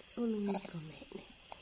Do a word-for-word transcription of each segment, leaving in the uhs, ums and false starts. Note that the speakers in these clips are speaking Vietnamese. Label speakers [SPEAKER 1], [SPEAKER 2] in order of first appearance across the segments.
[SPEAKER 1] Số lưng của mẹ này.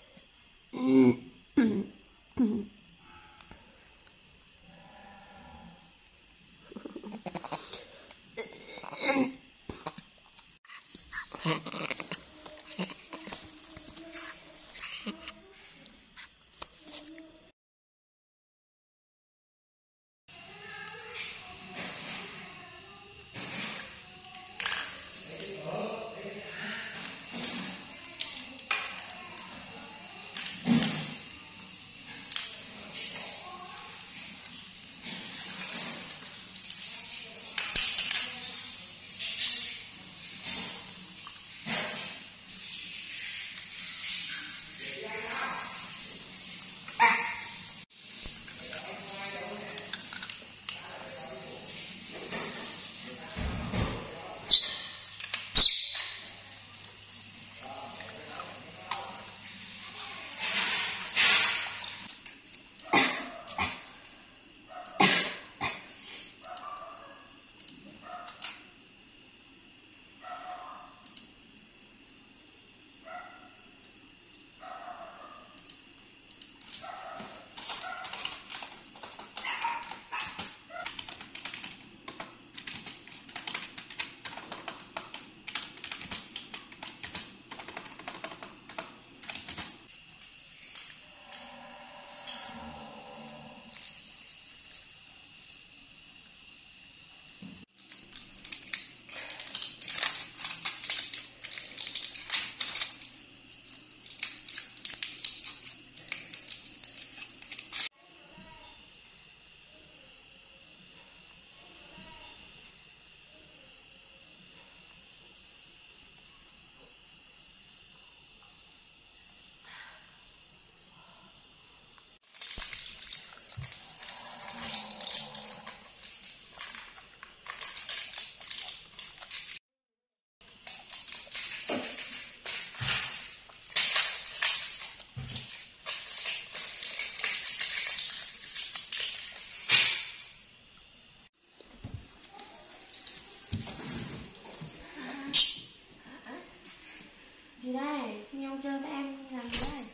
[SPEAKER 1] Gì đây? Nhau chơi với em làm gì đây?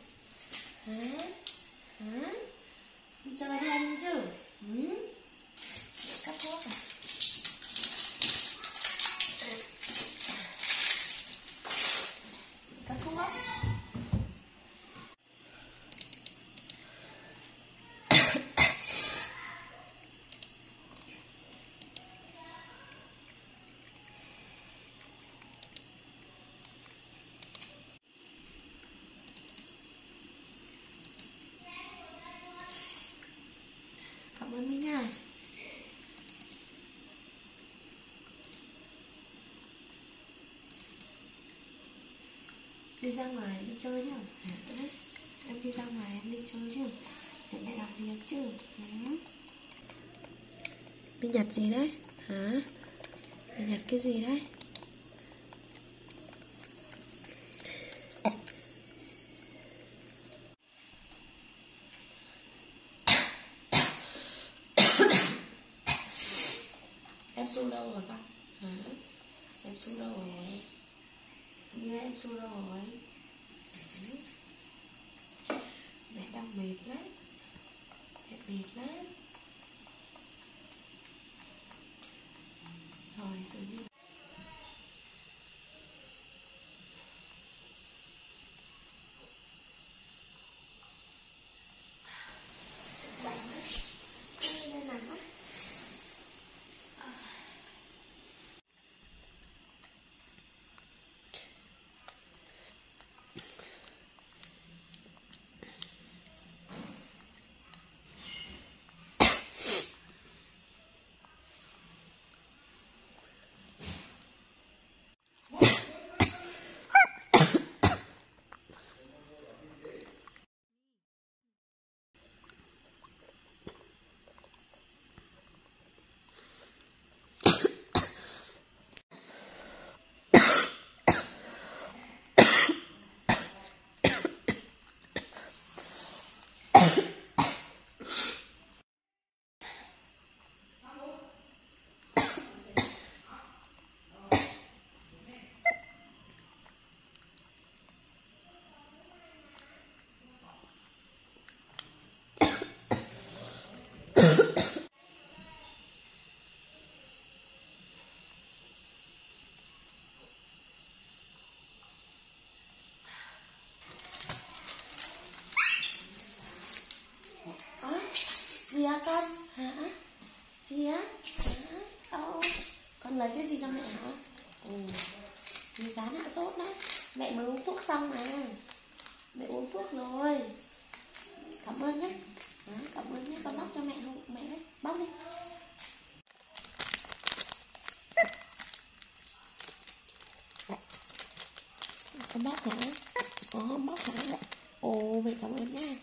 [SPEAKER 1] Hả? Hả? Đi chơi với em đi chứ? Ừ? Cắt thuốc à? Cắt thuốc á? Cảm ơn Minh nha. Đi ra ngoài đi chơi nhá. Đấy. Em đi ra ngoài em đi chơi chứ. Em lại làm việc chứ. Ừ. Minh nhặt gì đấy? Hả? Minh nhặt cái gì đấy? Em Su đâu rồi con? Hả? Em Su đâu rồi? Nghe em Su đâu rồi? Mẹ đang mệt lắm. Mẹ mệt lắm. Rồi xử đi. thuốc đã. Mẹ mới uống thuốc xong mà. Mẹ uống thuốc rồi. Cảm ơn nhé. Đó, cảm ơn nhé. Con bóc cho mẹ không? Mẹ đấy. Bóc đi. Con bóc hả? Ồ, bóc hả? Ồ, mẹ cảm ơn nha.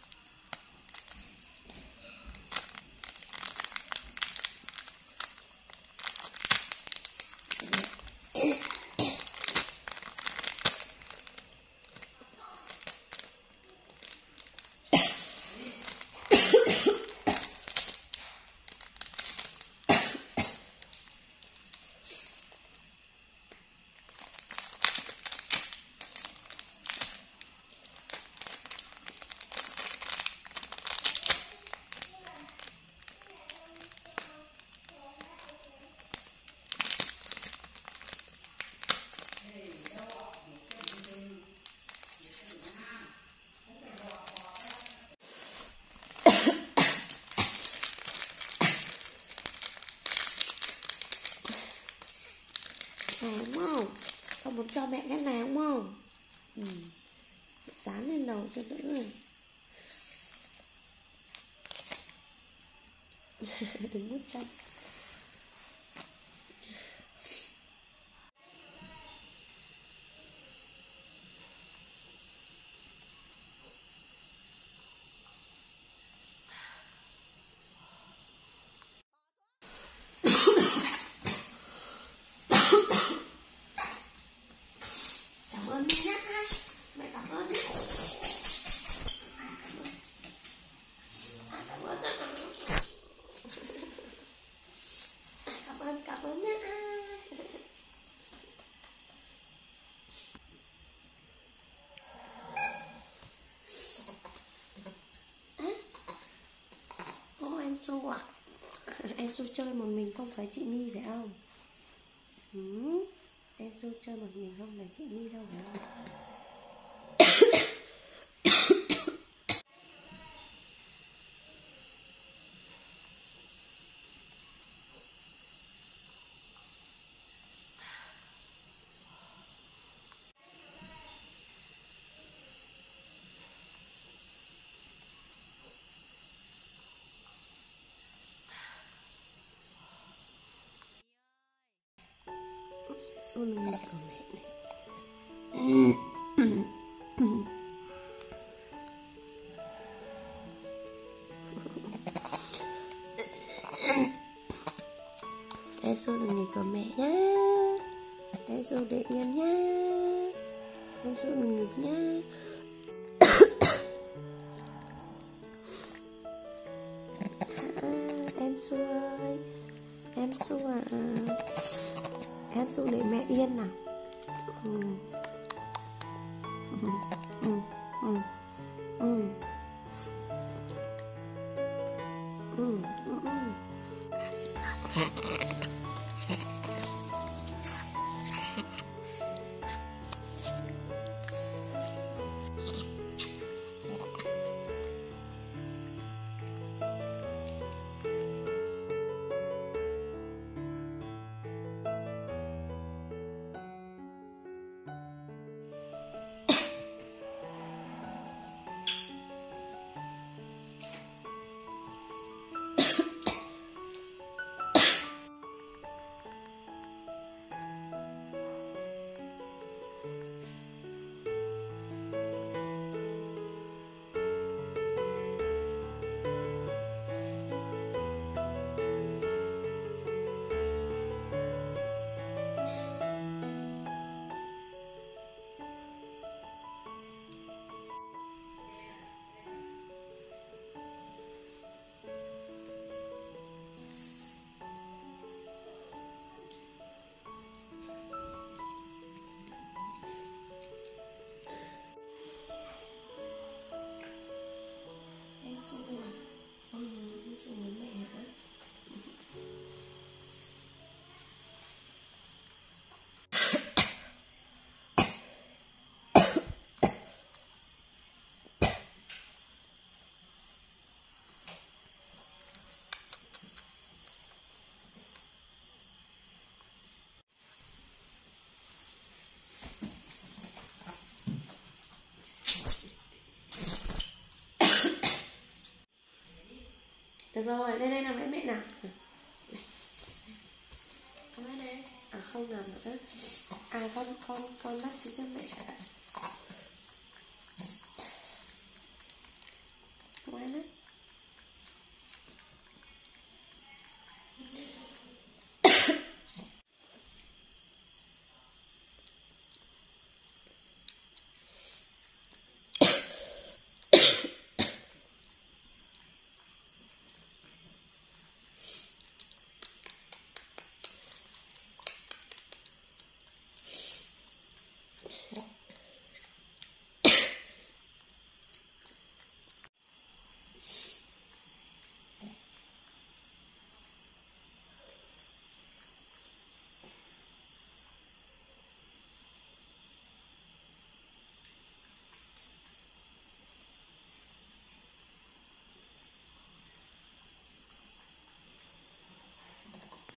[SPEAKER 1] Này đúng không? Con muốn cho mẹ cái này đúng không? Ừ. Dán lên đầu cho đỡ này. Đừng mút chân. Cảm ơn nhé. Mẹ cảm ơn nhé. Cảm ơn. Cảm ơn, cảm ơn nhé. Ô, em Su ạ. Em Su chơi một mình không phải chị My phải không? Ừ. Em Su chơi một mình không phải chị My đâu phải không? Su lưng ngực của mẹ này. Em Su lưng ngực của mẹ nhá. Em Su để yên nhá. Em Su lưng ngực nhá. Em Su ơi, em Su à, em Su để mẹ yên nào. Ừ. Ừ. Ừ. Ừ. Ừ. Ừ. Ừ. Ừ. Em Su à? Ừ, em Su muốn mẹ hả? Được rồi, lên đây nào mẹ mẹ nào. Con lên đây. À không làm nữa. À con con con bắt chị cho mẹ.